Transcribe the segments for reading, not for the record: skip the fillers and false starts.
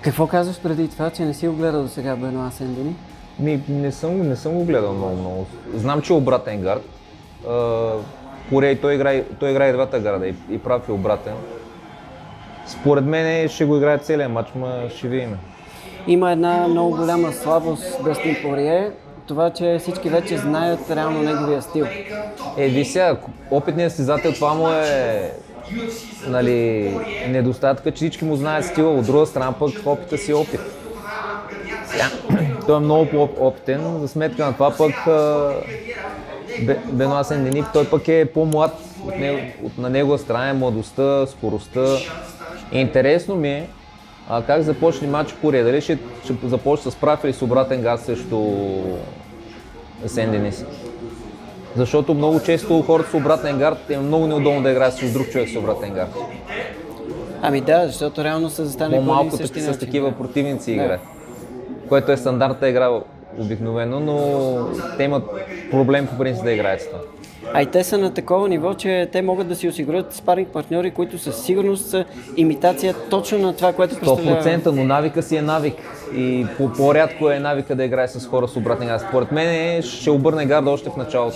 Какво казваш преди това, че не си го гледал до сега Бенуа Сен-Дени? Не съм го гледал много. Знам, че е обратен гард. Порей той играе двата гарда и прав и обратен. Според мен ще го играе целият матч, но ще видим. Има една много голяма слабост Дъстин Порие, това, че всички вече знаят реално неговия стил. Виж сега, опитният състезател, това му е недостатъка, че всички му знаят стила, от друга страна пък опита си опит. Той е много по-опитен, за сметка на това пък Бенуа Сен-Дени, той пък е по-млад, на негова страна е младостта, скоростта. Интересно ми е как започне матч Порие, дали ще започне с прав или с обратен гард срещу Сен-Дени. Защото много често хората с обратен гард е много неудобно да играят с друг човек с обратен гард. Ами да, защото реално са застанали по-малко с такива противници играят, което е стандартната игра обикновено, но те имат проблем по принцип да играят с това. А и те са на такова ниво, че те могат да си осигурят спаринг партньори, които със сигурност са имитация точно на това, което представлява. 100%, но навика си е навик и по-рядко е навика да играе с хора с обратен гард. Според мен ще обърне гарда още в началото.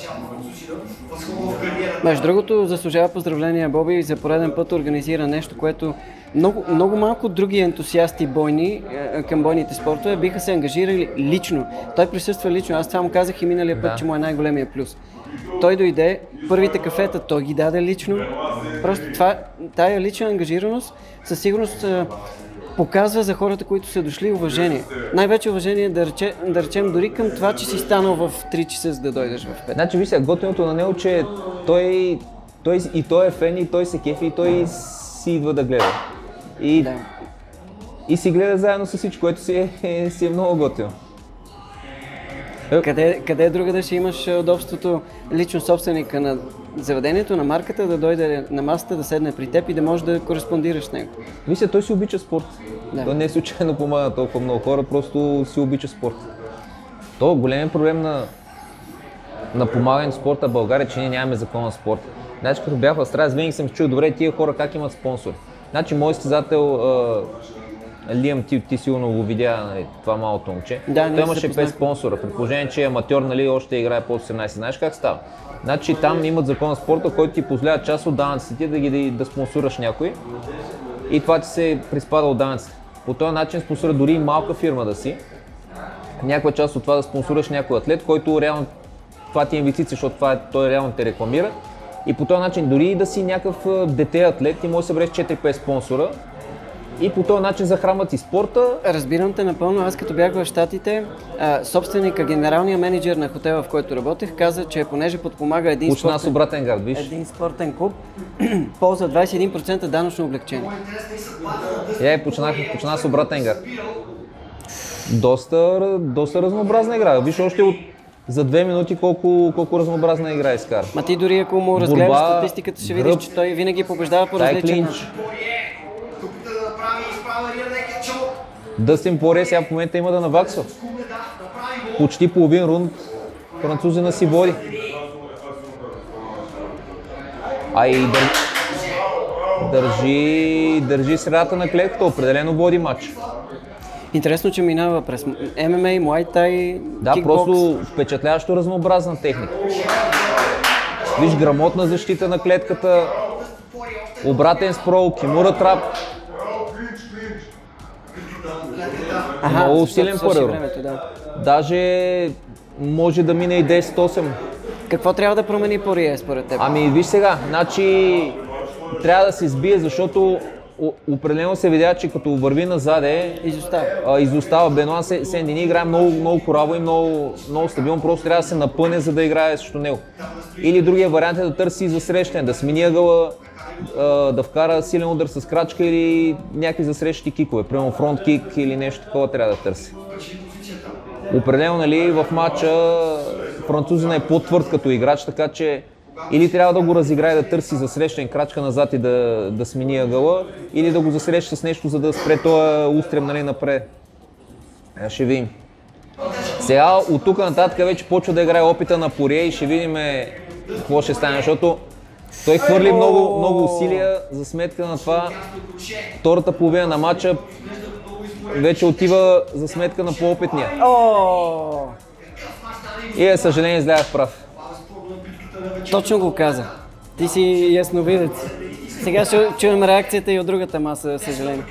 Между другото, заслужава поздравления Боби, за пореден път организира нещо, което много малко други ентусиасти бойни към бойните спортове биха се ангажирали лично. Той присъства лично, аз това му казах и миналия път, че му е най-големия плюс. Той дойде, първите кафета той ги даде лично, просто тая лична ангажираност със сигурност показва за хората, които са дошли, уважение. Най-вече уважение да речем дори към това, че си станал в 3 часа, за да дойдеш в 5. Значи виж, готиното на него, че той е фен и той се кефи и той си идва да гледа. И си гледа заедно с всичко, което си е много готино. Къде другаде ще имаш удобството лично собственика на заведението, на марката, да дойде на масата, да седне при теб и да можеш да кореспондираш с него? Мисля, той си обича спорт. Да. Той не е случайно помага на толкова много хора, просто си обича спорт. То големият проблем на помагане в спорта в България, че ние нямаме закон на спорта. Значи, като бях в Австралия, винаги съм чул, добре, тия хора как имат спонсори. Значи, мой състезател Лиам, ти сигурно го видя, това малото момче. Да, той имаше 5 спонсора, при положение, че е аматьор, още играе под 18. Знаеш как става? Значи там имат закон на спорта, който ти позволява част от данъците да спонсораш някой и това ти се приспада от данъците. По този начин спонсора дори и малка фирма да си, някаква част от това да спонсораш някой атлет, който реално това ти е инвестиция, защото той реално те рекламира. И по този начин дори и да си някакъв дете атлет, ти можеш да събереш 4-5 спонсора и по този начин захранват и спорта. Разбирам те напълно. Аз като бях в Щатите, собственика, генералният менеджер на хотела, в който работех, каза, че понеже подпомага един спортен клуб, ползва 21% данъчно облекчение. Почна с обратен гард. Доста разнообразна игра. Виж още за 2 минути колко разнообразна игра изкара. Ма ти дори ако му разгледаш статистиката, ще видиш, че той винаги побеждава по различен начин. Дъстин Порие сега в момента има да наваксва. Почти половин рунд французина си води. И държи средата на клетката, определено води матч. Интересно, че минава през ММА, Муай Тай, да, кикбокс. Просто впечатляващо разнообразна техника. Виж, грамотна защита на клетката, обратен спрол, кимура трап. Много силен първи. Даже може да мине и 10-8. Какво трябва да промени Порие според теб? Виж сега, значи трябва да се сбие, защото определено се видя, че като върви назаде, изостава. Бенуа Сен-Дени играе много кораво и много стабилно, просто трябва да се напъне, за да играе срещу него. Или другия вариант е да търси засрещане, да смени ъгъла, да вкара силен удар с крачка или някакви засрещащи кикове, примерно фронт кик или нещо такова трябва да търси. Определено, в матча французина е по-твърд като играч, така че или трябва да го разиграе да търси засрещане, крачка назад и да смени ъгъла, или да го засреща с нещо, за да спре този устрем напред. Ще видим. Сега от тук нататък вече почва да играе опита на Порие и ще видим какво ще стане, защото той хвърли много усилия за сметка на това. Втората половина на матча вече отива за сметка на по-опитния. И за съжаление излязах прав. Точно го каза. Ти си ясновидец. Сега ще чуем реакцията и от другата маса, съжаление.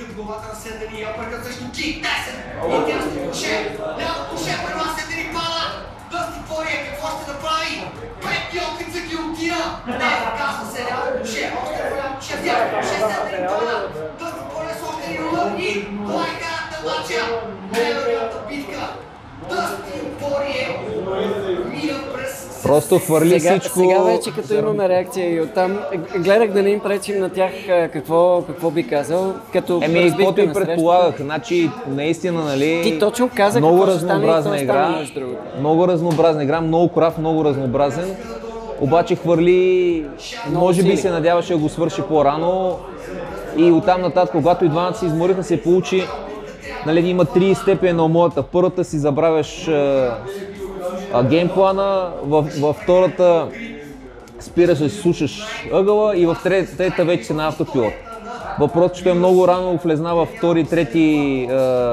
Просто хвърли всичко. Сега вече като имаме реакция и оттам, гледах да не им пречим на тях какво би казал, като каквото и предполагах, значи наистина, нали, ти точно каза много разнообразна игра, много разнообразна игра, много прав, много разнообразен, обаче хвърли, може би се надяваше да го свърши по-рано и оттам нататък, когато и двамата се измориха, се получи, нали, има 3 степени на умората. Първата си забравяш геймплана, във втората спираш да си слушаш ъгъла и в третата вече си на автопилот. Въпросът, че той много рано влезна във втори, трети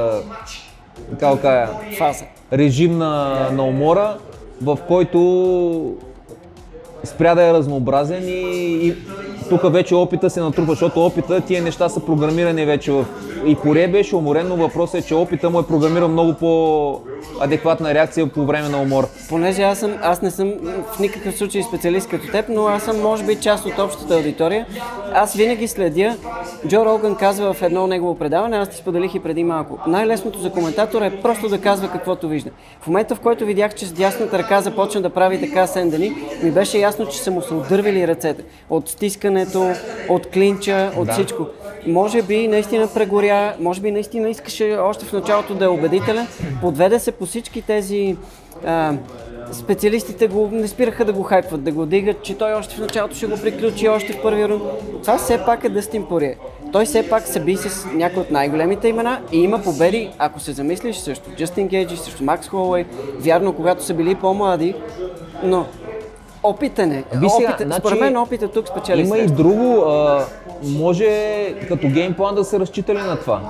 режим на умора, в който спря да е разнообразен и тук вече опита се натрупа, защото опита, тия неща са програмирани вече и Порие беше уморен, но въпросът е, че опита му е програмиран много по-адекватна реакция по време на умор. Понеже аз не съм в никакъв случай специалист като теб, но аз съм може би част от общата аудитория. Аз винаги следя, Джо Роган казва в едно негово предаване, аз ти споделих и преди малко. Най-лесното за коментатора е просто да казва каквото вижда. В момента, в който видях, че с дясната ръка започна да прави така Сен-Дени, ми беше ясно, че са му се отдървили ръцете. От стискането, от клинча, от всичко. Може би наистина прегоря, може би наистина искаше още в началото да е убедителен. Подведе се по всички тези... специалистите не спираха да го хайпват, да го дигат, че той още в началото ще го приключи, още в първия рунд. Това все пак е Дъстин Порие. Той все пак се би с някои от най-големите имена и има победи, ако се замислиш, също Джастин Гейджи, също Макс Холуей. Вярно, когато са били по-млади, но опитен е. Според мен опитът тук спечели. Има и друго, може като геймплан да се разчитали на това.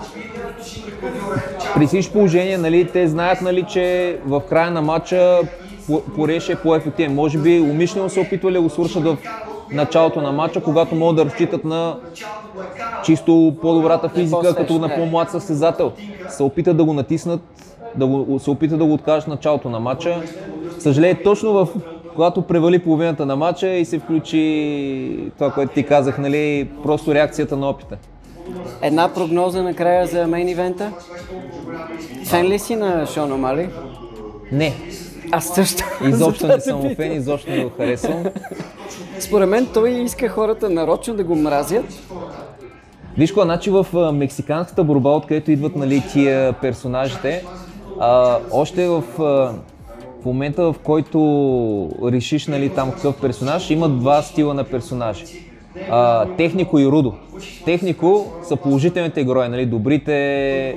При всички положения, нали, те знаят, нали, че в края на матча Порие ще е по-ефективен. Може би умишлено се опитвали да го свършат в началото на матча, когато могат да разчитат на чисто по-добрата физика, като на по-млад състезател. Се опитат да го натиснат, се опитат да го откажат в началото на матча. Съжаление, точно когато превали половината на матча и се включи това, което ти казах, нали, просто реакцията на опита. Една прогноза накрая за мейн ивента? Фен ли си на Шон Омали? Не. Аз също. Изобщо не съм фен, изобщо не го харесвам. Според мен той иска хората нарочно да го мразят. Виж кога, значи в мексиканската борба, откъдето идват, нали, тия персонажите, още в момента, в който решиш, нали, там какъв персонаж, има два стила на персонажи. Технико и Рудо. Технико са положителните герои, нали, добрите,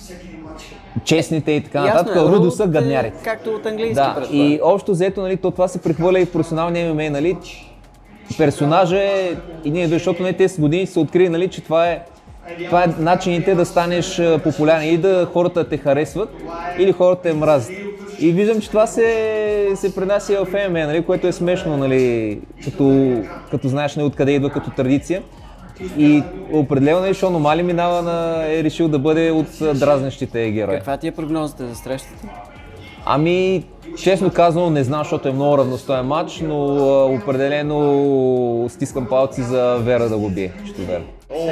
честните и така нататък. Рудо са гаднярите. Както от английски. Да, и общо взето, нали, това се прехвърля и в професионалния ММА, нали. Персонажа е, и ние, защото, нали, те с години се открили, нали, че това е начините да станеш популярен и да хората те харесват или хората те мразят. И виждам, че това се пренася и в ММА, нали, което е смешно, нали, като знаеш, нали, откъде идва като традиция. И определено, нали, Шон Омали е решил да бъде от дразнещите герои. Каква ти е прогнозата за срещата? Ами, честно казано, не знам, защото е много равностоен матч, но определено стискам палци за Вера да го бие. Ще Вера.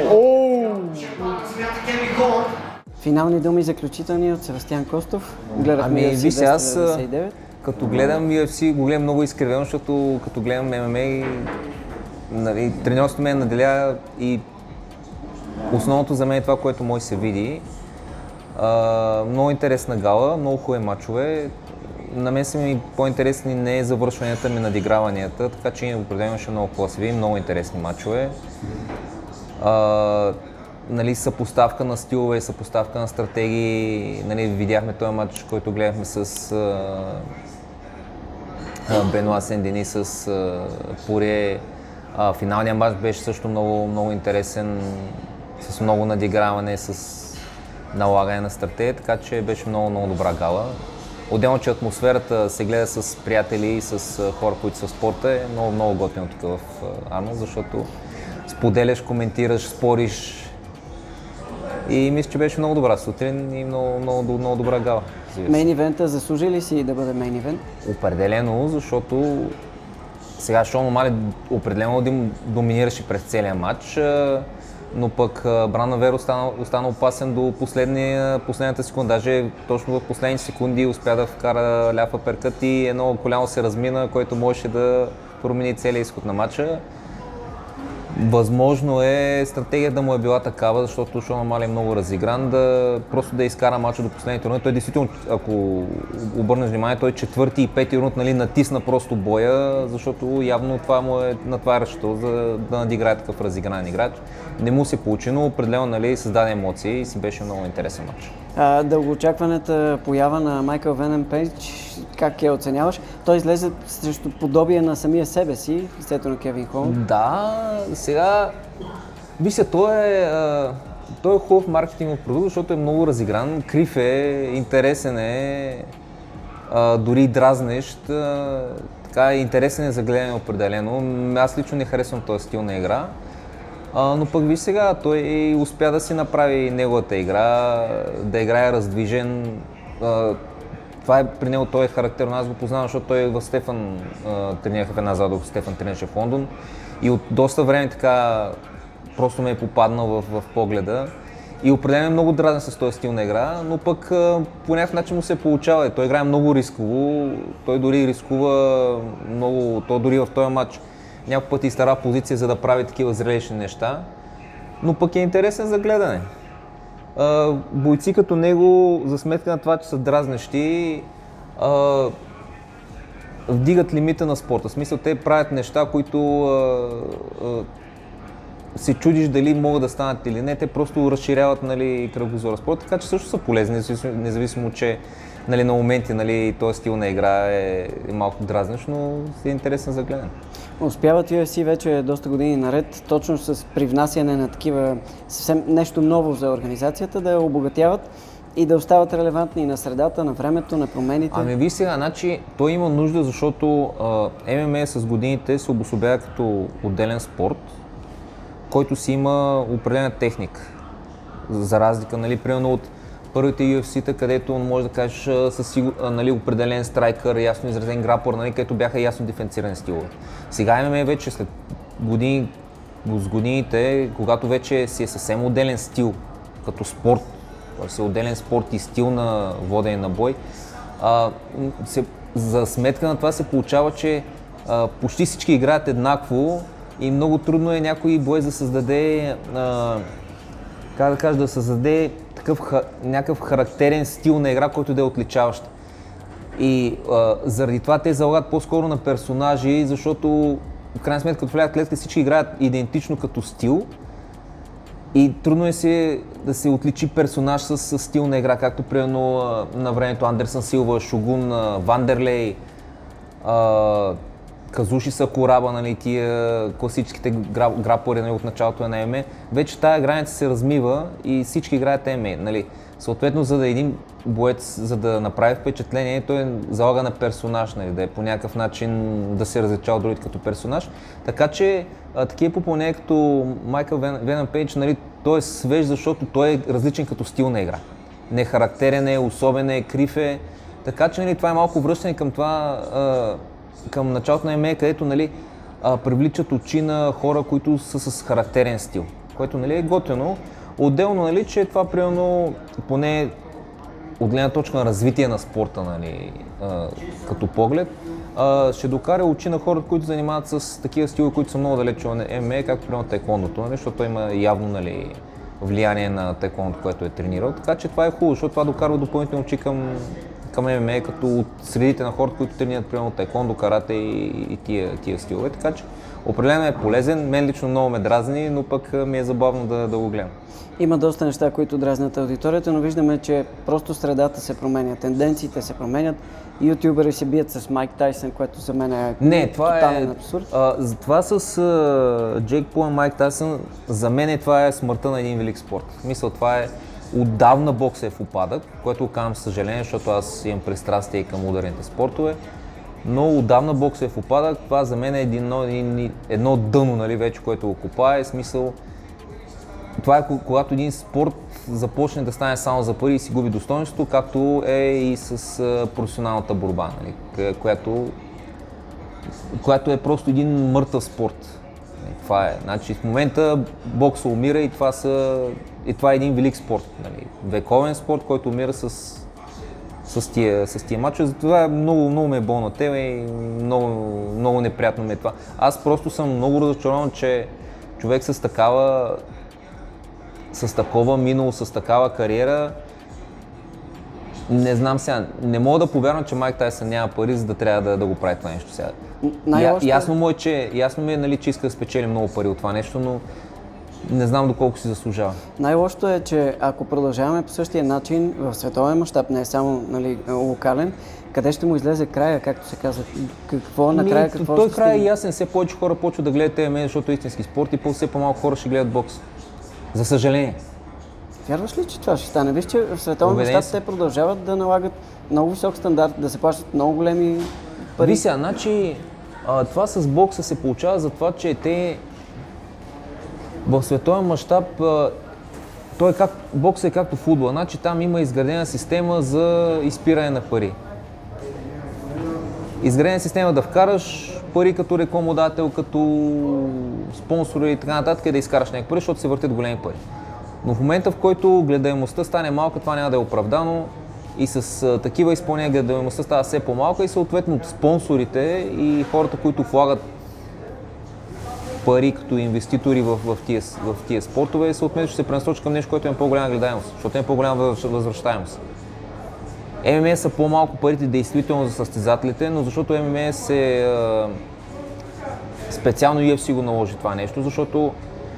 Финални думи заключителни от Себастиан Костов. Гледахме UFC 299. Като гледам UFC, го гледам много изкривено, защото като гледам ММА, нали, треньорството ме наделя и основното за мен е това, което може се види. Много интересна гала, много хубави мачове. На мен са ми по-интересни не завършванията ми, надиграванията, така че определено ще много класови, много интересни мачове. Нали, съпоставка на стилове, съпоставка на стратегии. Нали, видяхме този матч, който гледахме с Бенуа Сен-Дени, с Порие. Финалният матч беше също много, много интересен, с много надиграване, с налагане на стратегия, така че беше много добра гала. Отделно, че атмосферата се гледа с приятели и с хора, които са в спорта, е много готино тук в Арнолд, защото споделяш, коментираш, спориш и мисля, че беше много добра сутрин и много добра гала. Мейн ивента заслужи ли си да бъде мейн ивент? Определено, защото сега Шон Омали определено доминираше през целия матч, но пък Брандън Веро остана опасен до последната секунда. Даже точно в последните секунди успя да вкара ляв аперкът и едно коляно се размина, което можеше да промени целия изход на матча. Възможно е стратегията да му е била такава, защото Шон Омали е много разигран, просто да изкара матча до последните рунд. Той действително, ако обърнеш внимание, той четвърти и пети рунд натисна просто боя, защото явно това му е натварящо, за да надиграе такъв разигран играч. Не му се получи, но определено създаде емоции и си беше много интересен матч. Дългоочакваната поява на Майкъл Венъм Пейдж, как я оценяваш? Той излезе срещу подобие на самия себе си, в лицето на Кевин Холм. Да, сега, вижте, той е хубав маркетингов продукт, защото е много разигран, крив е, интересен е, дори дразнещ, така интересен е за гледане определено. Аз лично не харесвам този стил на игра. Но пък виж сега, той успя да си направи неговата игра, да играе раздвижен. Това е при него, той е характерно, аз го познавам, защото той в Стефан тренираха в една зала, докато Стефан тренираше в Лондон. И от доста време така просто ме е попаднал в погледа. И определено е много дразнен с този стил на игра, но пък по някакъв начин му се получава. Той играе много рисково, той дори рискува много, той дори в този матч няколко пъти изтара позиция, за да прави такива зрелищни неща, но пък е интересен за гледане. Бойци като него, за сметка на това, че са дразнещи, вдигат лимита на спорта. В смисъл, те правят неща, които се чудиш дали могат да станат или не. Те просто разширяват кръгозора спорта, така че също са полезни, независимо, че на моменти този стил на игра е малко дразнещ, но е интересен за гледане. Успяват UFC вече доста години наред, точно с привнасяне на такива съвсем нещо ново за организацията, да я обогатяват и да остават релевантни на средата, на времето, на промените. Ами виж сега, значи той има нужда, защото ММА с годините се обособява като отделен спорт, който си има определена техника. За разлика, примерно от първите UFC-та, където може да кажеш с определен страйкър, ясно изразен граплър, където бяха ясно диференцирани стилове. Сега ММА вече след с годините, когато вече си е съвсем отделен стил, като спорт, си отделен спорт и стил на водене на бой, за сметка на това се получава, че почти всички играят еднакво и много трудно е някой боец да създаде, да създаде някакъв характерен стил на игра, който да е отличаващ. И заради това те залагат по-скоро на персонажи, защото в крайна сметка, като влязат клетка, всички играят идентично като стил и трудно е да се отличи персонаж с стил на игра, както примерно на времето Андерсън Силва, Шогун, Вандерлей, Казуши Сакураба, тия класическите граплери от началото на ММА. Вече тая граница се размива и всички играят ММА. Съответно, за да един боец, за да направи впечатление, той залага на персонаж, да е по някакъв начин да се различава от другите като персонаж. Така че такива попълнения като Майкъл Венъм Пейдж, той е свеж, защото той е различен като стил на игра. Не характерен е, особен е, крив е. Така че това е малко връщане към това, към началото на ММА, където привличат очи на хора, които са с характерен стил, което е готино. Отделно, че това примерно, поне от гледна точка на развитие на спорта, като поглед, ще докара очи на хората, които занимават с такива стилове, които са много далече от ММА, както примерно таеквондото, защото има явно влияние на таеквондото, което е тренирал. Така че това е хубаво, защото това докарва допълнително очи към ММА, като от средите на хората, които тренират примерно таеквондо, карате и тия стилове. Така че определено е полезен, мен лично много ме дразни, но пък ми е забавно да го гледам. Има доста неща, които дразнят аудиторията, но виждаме, че просто средата се променя, тенденциите се променят. Ютубъри се бият с Майк Тайсън, което за мен е тотален абсурд. Това с Джейк Пол и Майк Тайсън, за мен това е смъртта на един велик спорт. Мисля, това е Отдавна бокса е в упадък, което казвам съжаление, защото аз имам пристрастие към ударните спортове. Но отдавна бокса е в упадък. Това за мен е едно дъно, нали, вече, което го копае. Смисъл, това е когато един спорт започне да стане само за пари и си губи достоинството, както е и с професионалната борба, нали, която е просто един мъртъв спорт. Това е. Значи, в момента бокса умира и това е един велик спорт. Нали, вековен спорт, който умира с тия мачове. Затова много ме е болно на тебе и много неприятно ми е това. Аз просто съм много разочарован, че човек с такова минало, с такава кариера, не знам сега, не мога да повярвам, че Майк Тайсън няма пари, за да трябва да го прави това нещо сега. Ясно ми е, нали, че иска да спечели много пари от това нещо, но не знам доколко си заслужава. Най-лошото е, че ако продължаваме по същия начин в световен мащаб, не е само, нали, локален, къде ще му излезе края, както се казва? Какво накрая, какво той ще край е стигне? ясен, все повече хора почват да гледат ТМ, защото е истински спорт и все по-малко хора ще гледат бокс. За съжаление. Вярваш ли, че това ще стане? Виж, че в световен мащаб те продължават да налагат много висок стандарт, да се плащат много големи пари. Вися, значи това с бокса се получава за това, че те в световен мащаб бокса е както футбола, значи там има изградена система за изпиране на пари. Изградена система да вкараш пари като рекламодател, като спонсори и така нататък, и да изкараш някакви пари, защото се въртят големи пари. Но в момента, в който гледаемостта стане малка, това няма да е оправдано и с такива изпълнения гледаемостта става все по-малка и съответно спонсорите и хората, които влагат пари като инвеститори в тия спортове, съответно ще се пренасочат към нещо, което има по-голяма гледаемост, защото има по-голяма възвръщаемост. ММА са по-малко парите действително за състезателите, но защото ММА специално UFC го наложи това нещо, защото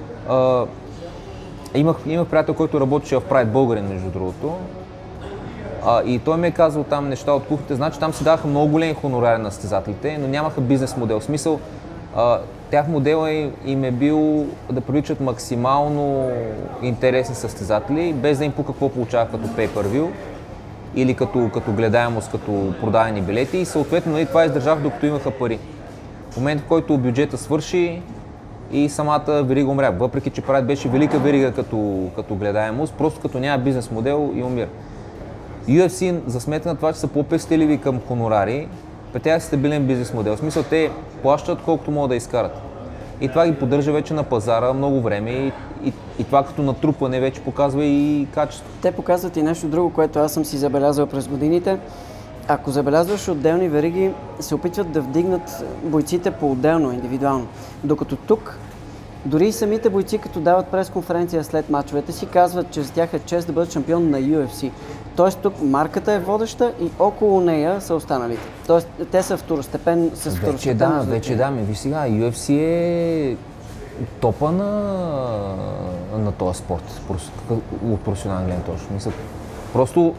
имах приятел, който работеше в Pride, българин между другото, и той ми е казал там неща от кухните, значи там си даваха много големи хонорари на състезателите, но нямаха бизнес модел. В смисъл, тях модела им е бил да привличат максимално интересни състезатели, без да им пука какво получават като pay-per-view или като гледаемост, като продадени билети и съответно, нали, това издържах докато имаха пари. В момента, в който бюджета свърши и самата верига умря, въпреки че Pride беше велика верига като гледаемост, просто като няма бизнес модел и умира. UFC, за сметка на това, че са по-пестеливи към хонорари, при тях е стабилен бизнес модел. В смисъл, те плащат колкото могат да изкарат. И това ги поддържа вече на пазара много време и това като натрупване вече показва и качество. Те показват и нещо друго, което аз съм си забелязал през годините. Ако забелязваш отделни вериги, се опитват да вдигнат бойците по-отделно, индивидуално. Докато тук, дори и самите бойци, като дават пресконференция след мачовете си, казват, че за тях е чест да бъдат шампион на UFC. Тоест тук марката е водеща и около нея са останалите. Тоест те са второстепенни. Вече да, виж сега, UFC е топа на този спорт от професионална гледна точка. Мисля, просто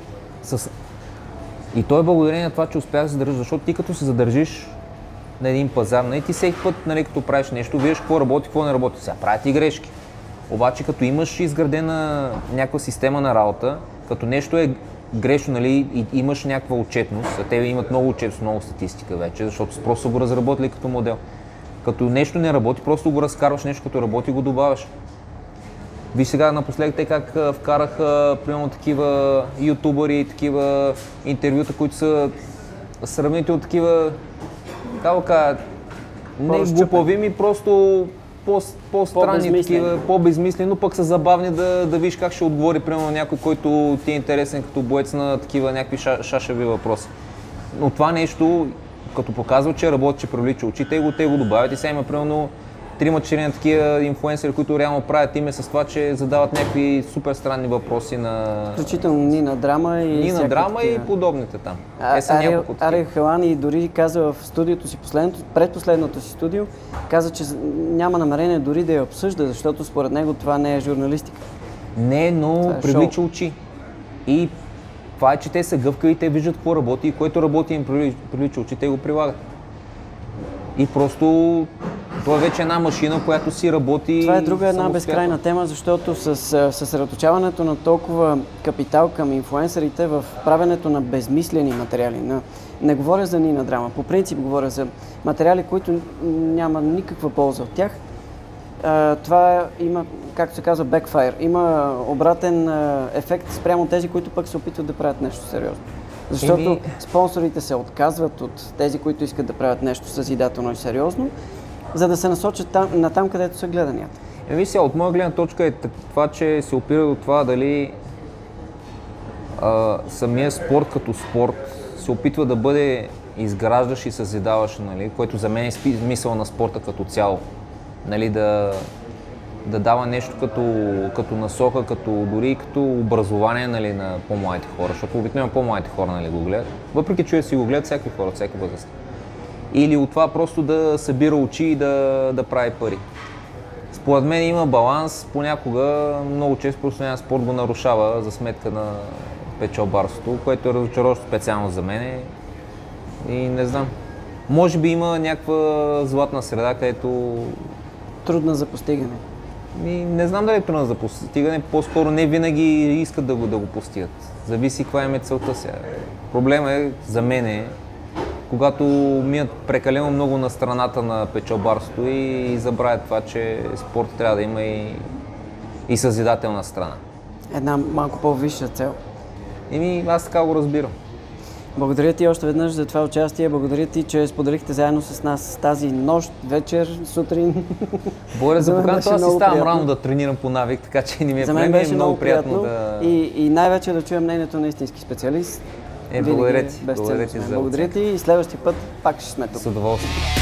и то е благодарение на това, че успях да се задържиш, защото ти като се задържиш на един пазар, нали, ти всеки път, нали, като правиш нещо, виждаш какво работи, какво не работи. Сега правят и грешки. Обаче като имаш изградена някаква система на работа, като нещо е грешно, нали, и имаш някаква отчетност, а те имат много отчетност, много статистика вече, защото просто са го разработили като модел. Като нещо не работи, просто го разкарваш, нещо като работи, го добавяш. Виж сега напоследък те как вкараха примерно такива ютубъри, такива интервюта, които са сравнително такива, не глуповими, просто по-странни, такива, по-безмислени, но пък са забавни да видиш как ще отговори примерно някой, който ти е интересен като боец на такива някакви шашеви въпроси. Но това нещо, като показва, че работи, че привлича очи, те го добавят и сега има примерно 3-4 такива инфлуенсери, които реално правят име с това, че задават някакви супер странни въпроси на... Включително Нина Драма и подобните там. Ариел Хелани дори каза в студиото си, предпоследното си студио, каза, че няма намерение дори да я обсъжда, защото според него това не е журналистика. Не, но привлича очи. И това е, че те са гъвкави, те виждат какво работи и което работи им привлича очи, те го прилагат. И просто Това е вече една машина, която си работи. Това е друга една безкрайна тема, защото с съсредоточаването на толкова капитал към инфлуенсърите в правенето на безмислени материали, не говоря за Нина Драма, по принцип говоря за материали, които няма никаква полза от тях, това има, както се казва, backfire. Има обратен ефект спрямо тези, които пък се опитват да правят нещо сериозно. Защото спонсорите се отказват от тези, които искат да правят нещо съзидателно и сериозно, за да се насочат на там, където са гледанията. Сега, от моя гледна точка е това, че се опира до това дали самия спорт като спорт се опитва да бъде изграждащ и съзидаващ, нали, което за мен е смисъл на спорта като цяло. Нали, да дава нещо като насока, дори като образование, нали, на по-младите хора, защото обикновено по-младите хора, нали, го гледат. Въпреки че си го гледат всякакви хора, всяка възраст. Или от това просто да събира очи и да прави пари. Според мен има баланс, понякога много често професионален спорт го нарушава за сметка на печалбарството, което е разочароващо специално за мен. И не знам. Може би има някаква златна среда, където... Трудна за постигане. Не знам дали е трудна за постигане, по-скоро не винаги искат да го постигат. Зависи каква им е целта сега. Проблема е за мен, когато минат прекалено много на страната на печалбарството и забравят това, че спорт трябва да има и съзидателна страна. Една малко по-висша цел. Аз така го разбирам. Благодаря ти още веднъж за това участие. Благодаря ти, че споделихте заедно с нас тази нощ, вечер, сутрин. Благодаря за поканата. Аз си ставам рано да тренирам по навик, така че не ми е за мен беше много приятно да... И най-вече да чуем мнението на истински специалист. Благодаря ти. Благодаря ти и следващия път пак ще сме тук. С удоволствие.